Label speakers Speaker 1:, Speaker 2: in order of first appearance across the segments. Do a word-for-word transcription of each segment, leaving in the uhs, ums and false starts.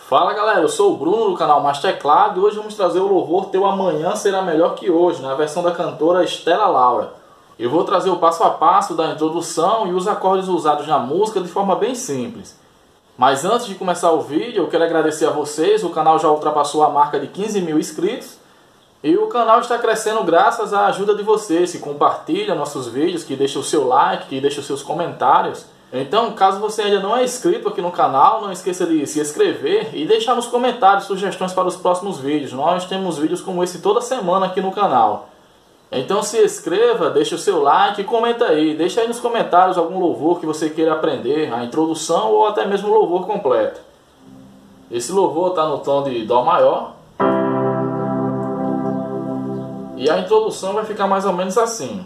Speaker 1: Fala galera, eu sou o Bruno do canal Mais Teclado e hoje vamos trazer o louvor Teu Amanhã Será Melhor Que Hoje, na versão da cantora Estela Laura. Eu vou trazer o passo a passo da introdução e os acordes usados na música de forma bem simples. Mas antes de começar o vídeo, eu quero agradecer a vocês, o canal já ultrapassou a marca de quinze mil inscritos e o canal está crescendo graças à ajuda de vocês, que compartilham nossos vídeos, que deixam o seu like, que deixam os seus comentários. Então, caso você ainda não é inscrito aqui no canal, não esqueça de se inscrever e deixar nos comentários sugestões para os próximos vídeos. Nós temos vídeos como esse toda semana aqui no canal. Então se inscreva, deixe o seu like e comenta aí. Deixa aí nos comentários algum louvor que você queira aprender, a introdução ou até mesmo o louvor completo. Esse louvor está no tom de Dó maior. E a introdução vai ficar mais ou menos assim.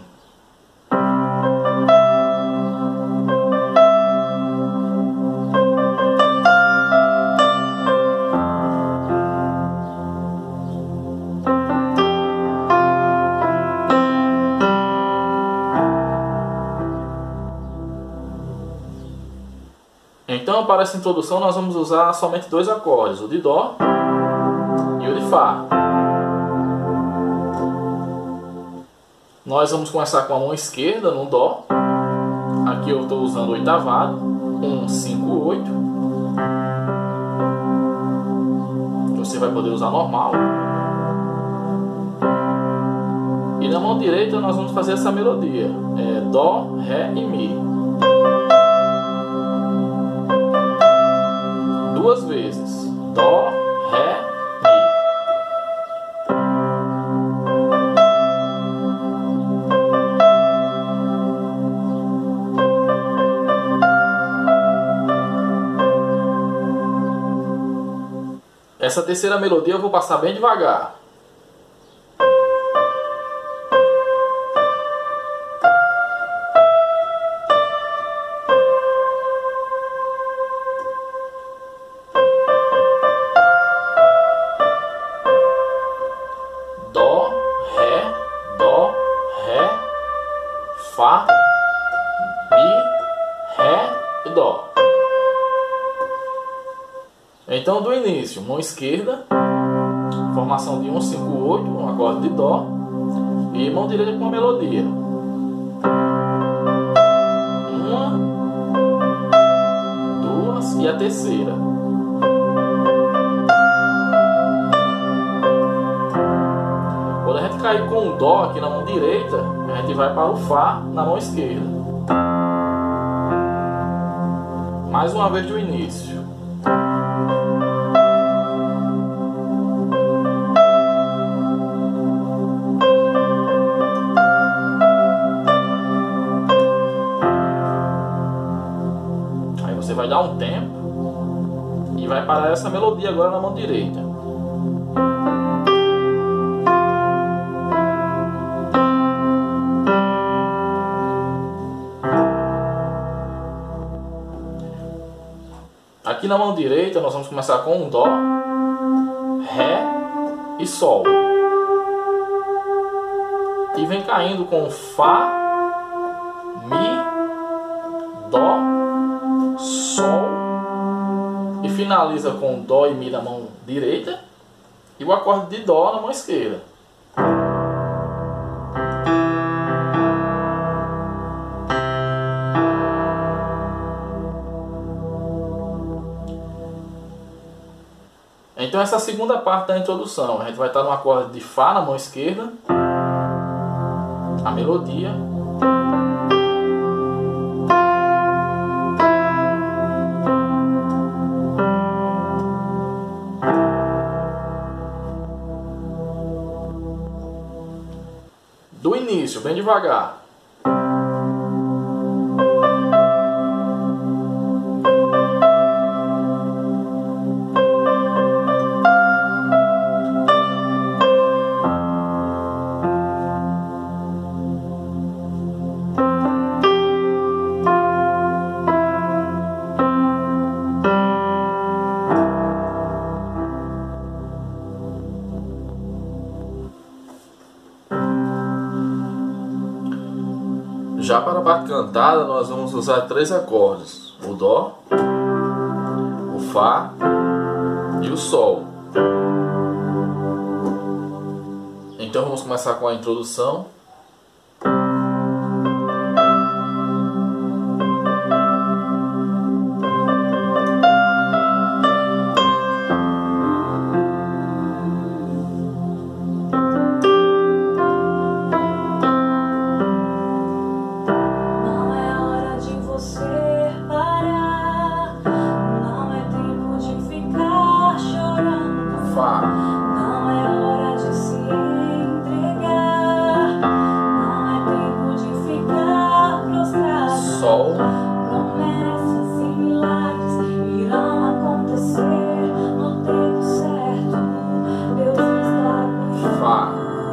Speaker 1: Então, para essa introdução, nós vamos usar somente dois acordes, o de Dó e o de Fá. Nós vamos começar com a mão esquerda no Dó. Aqui eu estou usando o oitavado, um, cinco, oito. Você vai poder usar normal. E na mão direita nós vamos fazer essa melodia, é Dó, Ré e Mi. Duas vezes, Dó, Ré, Mi. Essa terceira melodia eu vou passar bem devagar. Fá, Mi, Ré e Dó. Então do início, mão esquerda, formação de um, cinco, oito, um acorde de Dó, e mão direita com uma melodia. Uma, duas e a terceira. Quando a gente cair com o Dó aqui na mão direita, a gente vai para o Fá na mão esquerda. Mais uma vez do início. Aí você vai dar um tempo e vai parar essa melodia agora na mão direita. Aqui na mão direita nós vamos começar com um Dó, Ré e Sol. E vem caindo com Fá, Mi, Dó, Sol. E finaliza com Dó e Mi na mão direita e o acorde de Dó na mão esquerda. Então essa é a segunda parte da introdução. A gente vai estar no acorde de Fá na mão esquerda, a melodia, do início, bem devagar. Já para a parte cantada, nós vamos usar três acordes: o Dó, o Fá e o Sol. Então vamos começar com a introdução.
Speaker 2: Não é hora de se entregar, não é tempo de ficar prostrado.
Speaker 1: Sol.
Speaker 2: Promessas e milagres irão acontecer no tempo certo. Deus está aqui.
Speaker 1: Fá.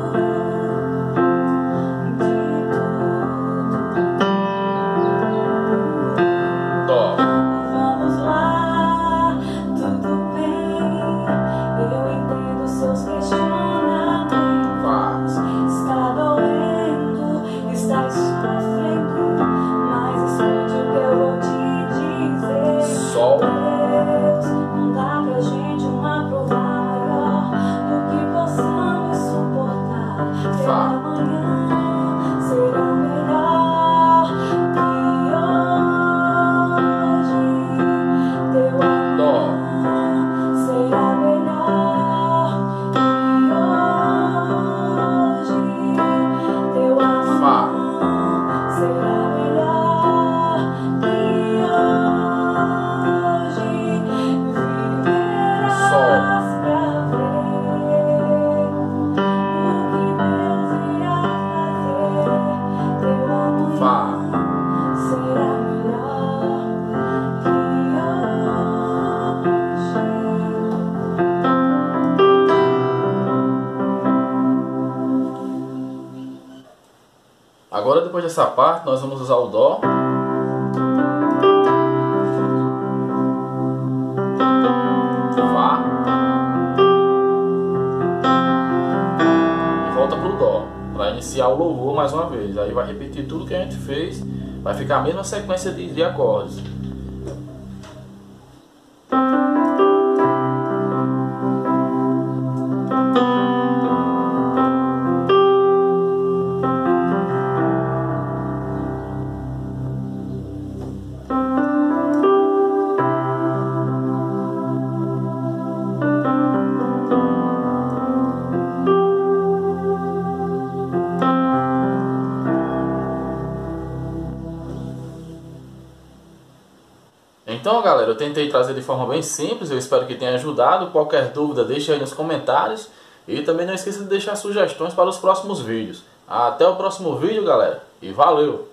Speaker 1: Dó.
Speaker 2: Vamos lá, tudo bem. Eu entendo seus questionamentos.
Speaker 1: Fá.
Speaker 2: Está doendo, está sofrendo, mas escute o que eu vou te dizer.
Speaker 1: Sol.
Speaker 2: Deus não dá pra gente uma prova maior do que possamos suportar. Teu
Speaker 1: Fá.
Speaker 2: amanhã será melhor que hoje. Teu
Speaker 1: Dó.
Speaker 2: amanhã será melhor que hoje. Teu
Speaker 1: Fá.
Speaker 2: amanhã será melhor que hoje. Viverás
Speaker 1: Sol.
Speaker 2: pra ver o que Deus irá fazer. Teu amanhã
Speaker 1: Fá.
Speaker 2: será melhor que hoje.
Speaker 1: Agora, depois dessa parte, nós vamos usar o Dó. Fá. E volta pro Dó, para iniciar o louvor mais uma vez. Aí vai repetir tudo que a gente fez, vai ficar a mesma sequência de, de acordes. Então, galera, eu tentei trazer de forma bem simples, eu espero que tenha ajudado. Qualquer dúvida, deixe aí nos comentários. E também não esqueça de deixar sugestões para os próximos vídeos. Até o próximo vídeo, galera, e valeu!